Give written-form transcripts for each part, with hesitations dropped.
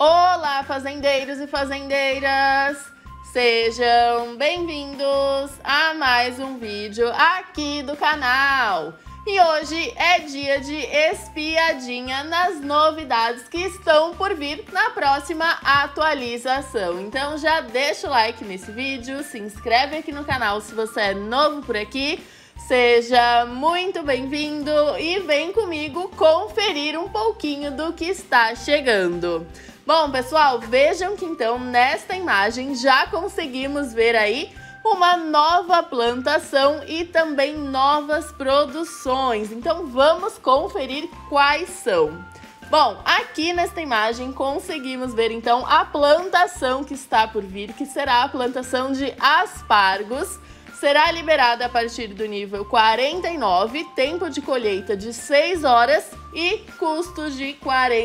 Olá, fazendeiros e fazendeiras! Sejam bem-vindos a mais um vídeo aqui do canal. E hoje é dia de espiadinha nas novidades que estão por vir na próxima atualização. Então já deixa o like nesse vídeo, se inscreve aqui no canal se você é novo por aqui. Seja muito bem-vindo e vem comigo conferir um pouquinho do que está chegando. Bom, pessoal, vejam que então nesta imagem já conseguimos ver aí uma nova plantação e também novas produções. Então vamos conferir quais são. Bom, aqui nesta imagem conseguimos ver então a plantação que está por vir, que será a plantação de aspargos. Será liberada a partir do nível 49, tempo de colheita de 6 horas e custos de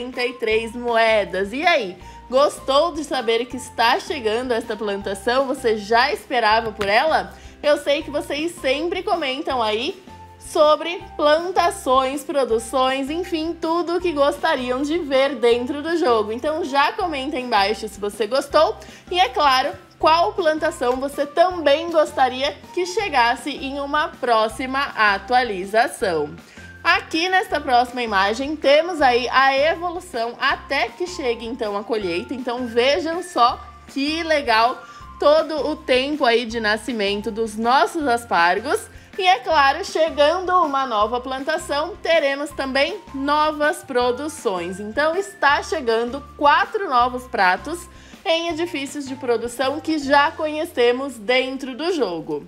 43 moedas. E aí, gostou de saber que está chegando esta plantação? Você já esperava por ela? Eu sei que vocês sempre comentam aí sobre plantações, produções, enfim, tudo o que gostariam de ver dentro do jogo. Então já comenta aí embaixo se você gostou e, é claro, qual plantação você também gostaria que chegasse em uma próxima atualização. Aqui nesta próxima imagem temos aí a evolução até que chegue então a colheita. Então vejam só que legal todo o tempo aí de nascimento dos nossos aspargos. E é claro, chegando uma nova plantação, teremos também novas produções. Então está chegando 4 novos pratos em edifícios de produção que já conhecemos dentro do jogo.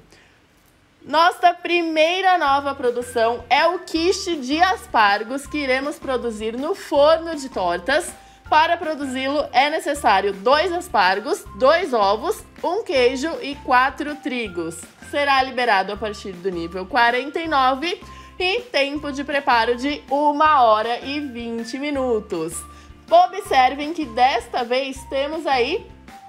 Nossa primeira nova produção é o quiche de aspargos que iremos produzir no forno de tortas. Para produzi-lo é necessário 2 aspargos, 2 ovos, 1 queijo e 4 trigos. Será liberado a partir do nível 49 e tempo de preparo de 1 hora e 20 minutos. Observem que desta vez temos aí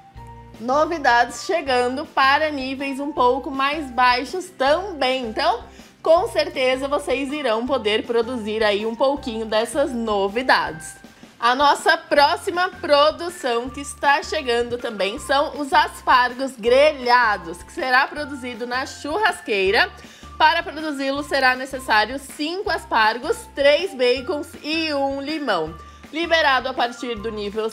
novidades chegando para níveis um pouco mais baixos também. Então, com certeza vocês irão poder produzir aí um pouquinho dessas novidades. A nossa próxima produção que está chegando também são os aspargos grelhados, que será produzido na churrasqueira. Para produzi-lo será necessário 5 aspargos, 3 bacons e 1 limão. Liberado a partir do nível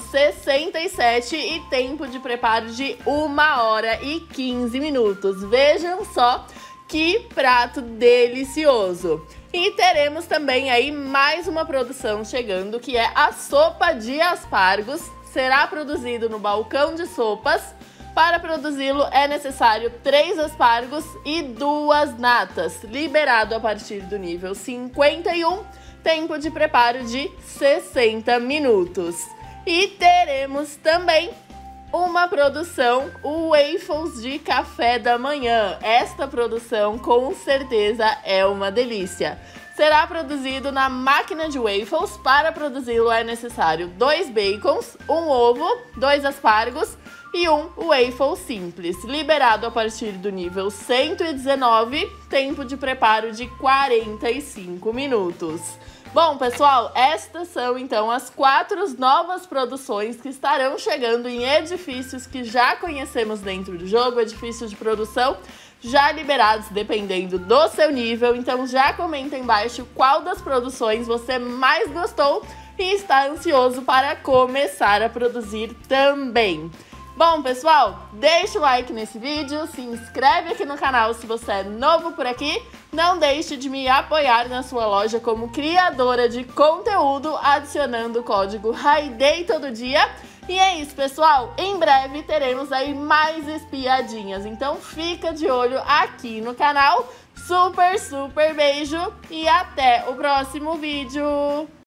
67 e tempo de preparo de 1 hora e 15 minutos. Vejam só que prato delicioso! E teremos também aí mais uma produção chegando, que é a sopa de aspargos. Será produzido no balcão de sopas. Para produzi-lo é necessário 3 aspargos e 2 natas. Liberado a partir do nível 51. Tempo de preparo de 60 minutos. E teremos também uma produção, o waffles de café da manhã. Esta produção com certeza é uma delícia. Será produzido na máquina de waffles. Para produzi-lo é necessário 2 bacons, 1 ovo, 2 aspargos e 1 waffle simples. Liberado a partir do nível 119, tempo de preparo de 45 minutos. Bom, pessoal, estas são então as 4 novas produções que estarão chegando em edifícios que já conhecemos dentro do jogo, edifícios de produção já liberados dependendo do seu nível. Então já comenta aí embaixo qual das produções você mais gostou e está ansioso para começar a produzir também. Bom, pessoal, deixa o like nesse vídeo, se inscreve aqui no canal se você é novo por aqui. Não deixe de me apoiar na sua loja como criadora de conteúdo, adicionando o código RAIDEI todo dia. E é isso, pessoal. Em breve teremos aí mais espiadinhas. Então fica de olho aqui no canal. Super beijo e até o próximo vídeo.